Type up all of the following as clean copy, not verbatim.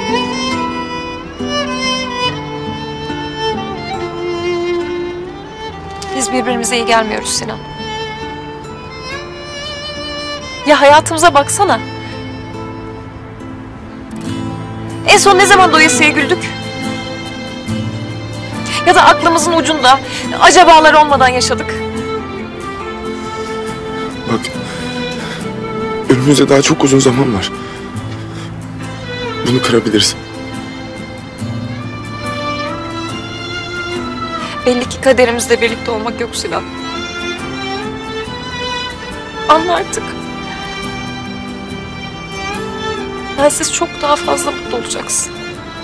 Biz birbirimize iyi gelmiyoruz Sinan. Ya hayatımıza baksana. En son ne zaman doyasıya güldük? Ya da aklımızın ucunda acabalar olmadan yaşadık. Bak, önümüzde daha çok uzun zaman var. Bunu kırabilirsin. Belli ki kaderimizde birlikte olmak yok Sinan. Anla artık. Bensiz çok daha fazla mutlu olacaksın.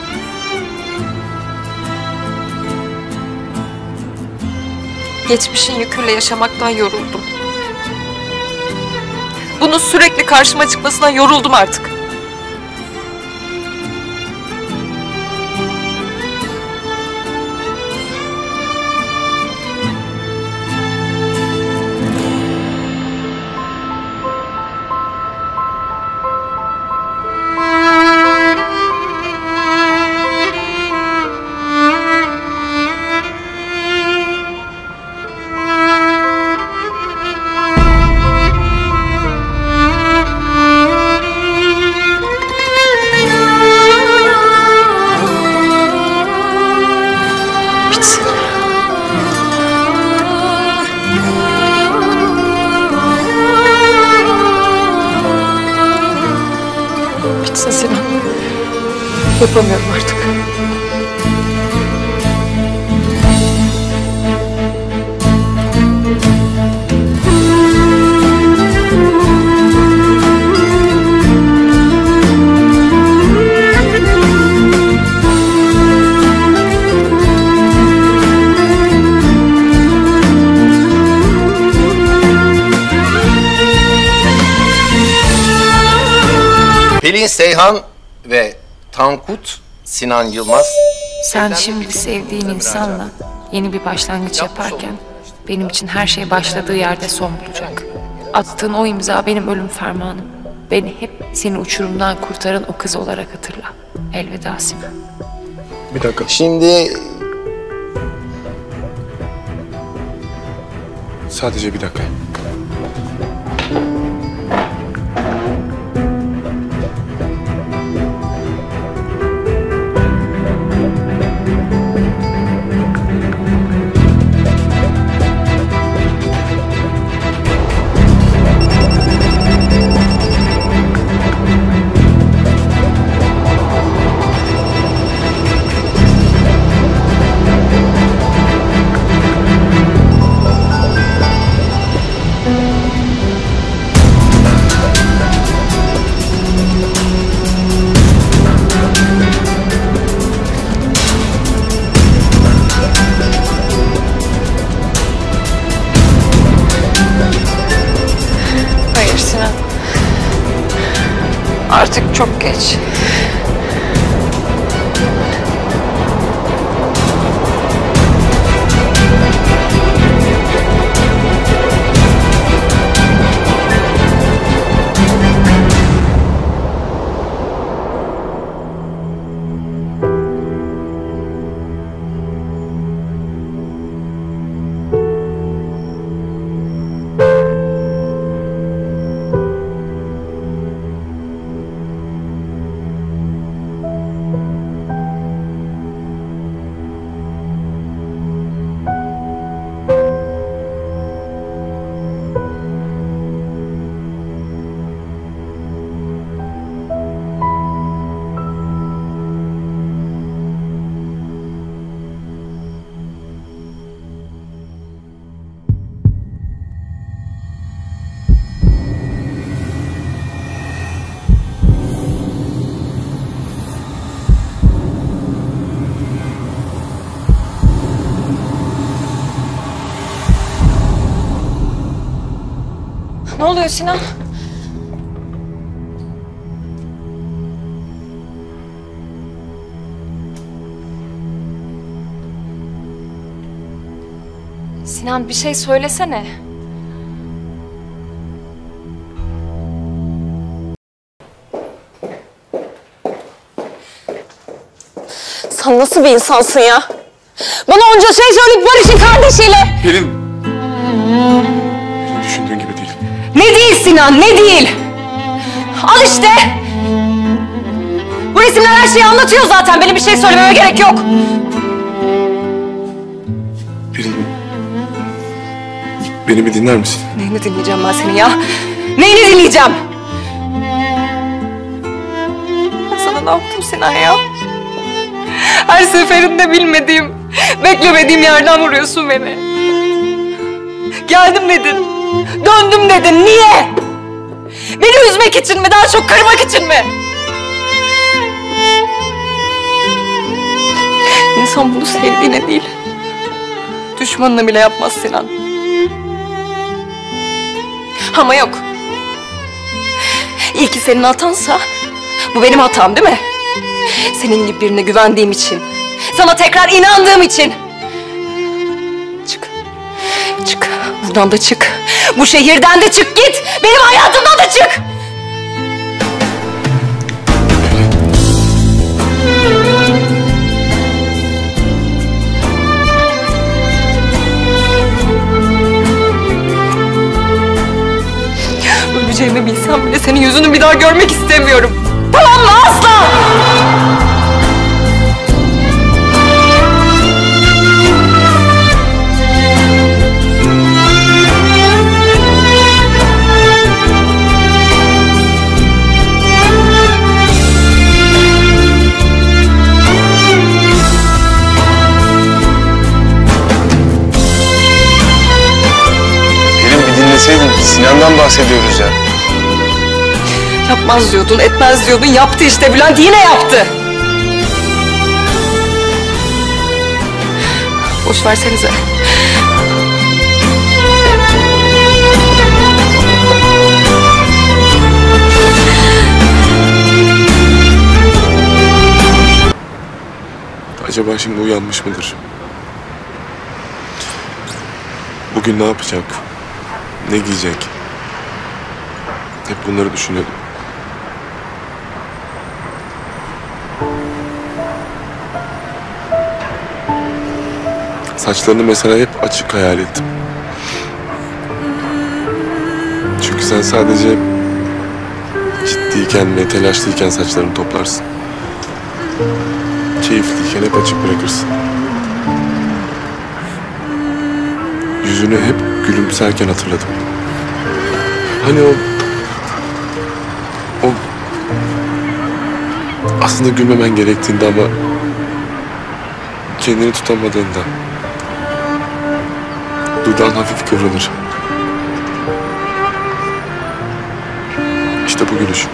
Geçmişin yüküyle yaşamaktan yoruldum. Bunun sürekli karşıma çıkmasından yoruldum artık. Bitsin Sinan. Yapamıyorum artık. Pelin Seyhan ve Tankut Sinan Yılmaz. Sen şimdi sevdiğin insanla yeni bir başlangıç yaparken benim için her şey başladığı yerde son bulacak. Attığın o imza benim ölüm fermanım. Beni hep seni uçurumdan kurtaran o kız olarak hatırla. Elveda Sinan. Bir dakika. Şimdi Sadece bir dakika. Hayır Sinan. Artık çok geç. Ne oluyor Sinan? Sinan bir şey söylesene. Sen nasıl bir insansın ya? Bana onca şey söyleyip Barış'ın kardeşiyle. Pelin. Düşündüğün gibi değil. Ne değil Sinan, ne değil? Al işte. Bu resimler her şeyi anlatıyor zaten. Benim bir şey söylememe gerek yok. Pelin. Beni bir dinler misin? Neyini dinleyeceğim ben senin ya? Neyini dinleyeceğim? Ben sana ne yaptım Sinan ya? Her seferinde bilmediğim, beklemediğim yerden vuruyorsun beni. Geldim dedin, döndüm dedin. Niye? Beni üzmek için mi, daha çok kırmak için mi? İnsan bunu sevdiğine değil, düşmanına bile yapmaz Sinan. Ama yok. İlki senin hatansa bu benim hatam değil mi? Senin gibi birine güvendiğim için, sana tekrar inandığım için. Çık. Çık. Buradan da çık. Bu şehirden de çık git. Benim hayatımdan da çık. Öleceğimi bilsem bile senin yüzünü bir daha görmek istemiyorum. Tamam mı? Asla! Pelin bir dinleseydin. Sinan'dan bahsediyoruz ya. Yapmaz diyordun, etmez diyordun. Yaptı işte Bülent, yine yaptı. Boş versenize. Acaba şimdi uyanmış mıdır? Bugün ne yapacak? Ne giyecek? Hep bunları düşünüyordum. Saçlarını mesela hep açık hayal ettim. Çünkü sen sadece ciddiyken ve telaşlıyken saçlarını toplarsın. Keyifliyken hep açık bırakırsın. Yüzünü hep gülümserken hatırladım. Hani o aslında gülmemen gerektiğinde ama kendini tutamadığında dudağın hafif kıvrılır. İşte bu gülüş.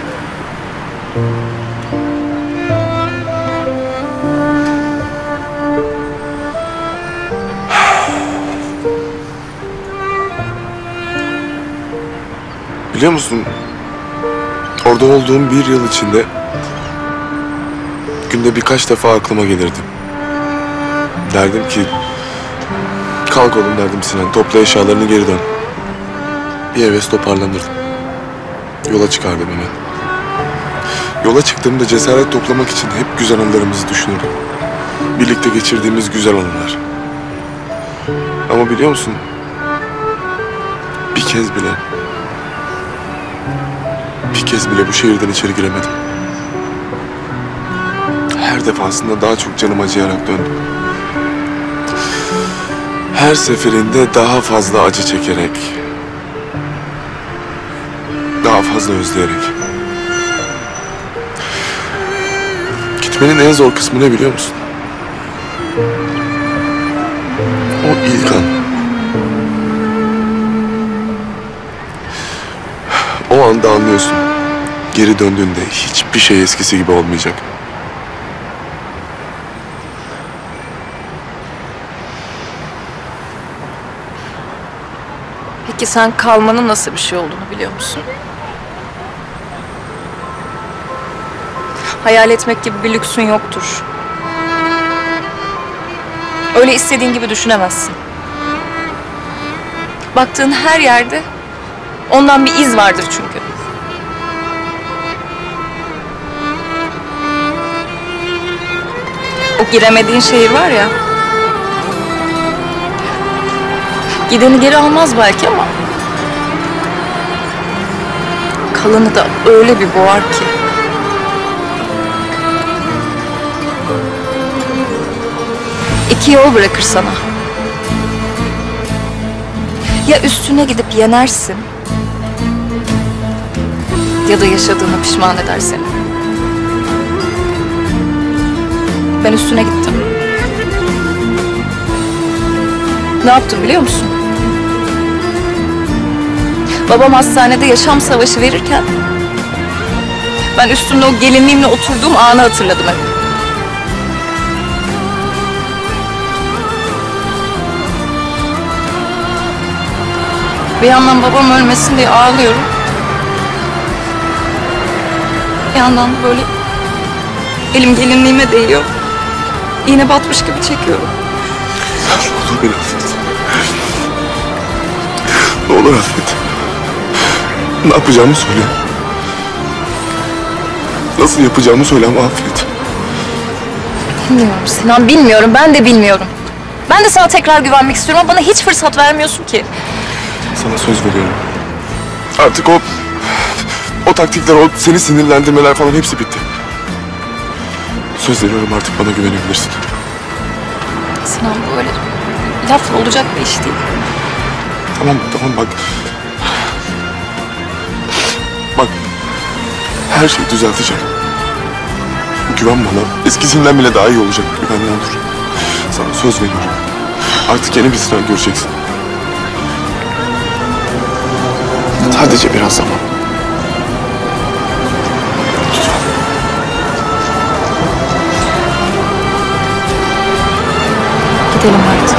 Biliyor musun? Orada olduğum bir yıl içinde günde birkaç defa aklıma gelirdi. Derdim ki kalk oğlum derdim Sinan, topla eşyalarını geri dön. Bir heves toparlanırdım. Yola çıkardım hemen. Yola çıktığımda cesaret toplamak için hep güzel anılarımızı düşünürdüm. Birlikte geçirdiğimiz güzel anılar. Ama biliyor musun? Bir kez bile bu şehirden içeri giremedim. Her defasında daha çok canım acıyarak döndüm. Her seferinde daha fazla acı çekerek, daha fazla özleyerek. Gitmenin en zor kısmı ne biliyor musun? O ilk an. O anda anlıyorsun. Geri döndüğünde hiçbir şey eskisi gibi olmayacak. Peki sen kalmanın nasıl bir şey olduğunu biliyor musun? Hayal etmek gibi bir lüksün yoktur. Öyle istediğin gibi düşünemezsin. Baktığın her yerde ondan bir iz vardır çünkü. O giremediğin şehir var ya. Gideni geri almaz belki ama kalanı da öyle bir boğar ki. İki yol bırakır sana. Ya üstüne gidip yenersin ya da yaşadığına pişman eder seni. Ben üstüne gittim. Ne yaptım biliyor musun? Babam hastanede yaşam savaşı verirken ben üstünde o gelinliğimle oturduğum anı hatırladım hep. Bir yandan babam ölmesin diye ağlıyorum. Bir yandan da böyle elim gelinliğime değiyor. İğne batmış gibi çekiyorum. Ne olur beni affet. Ne olur affet. Ne yapacağımı söyle. Nasıl yapacağımı söyle ama affet. Bilmiyorum Sinan, bilmiyorum. Ben de bilmiyorum. Ben de sana tekrar güvenmek istiyorum ama bana hiç fırsat vermiyorsun ki. Sana söz veriyorum. Artık o taktikler, o seni sinirlendirmeler falan hepsi bitti. Söz veriyorum, artık bana güvenebilirsin. Sinan, bu öyle lafla olacak bir iş değil. Tamam bak. Bak, her şeyi düzelteceğim. Güven bana, eskisinden bile daha iyi olacak. Güven, ne olur. Sana söz veriyorum. Artık yeni bir Sinan göreceksin. Sadece biraz zaman. Gidelim artık.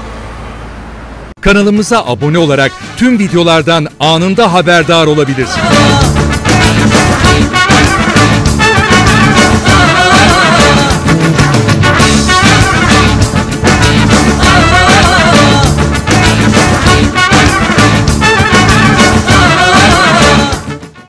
Kanalımıza abone olarak tüm videolardan anında haberdar olabilirsiniz.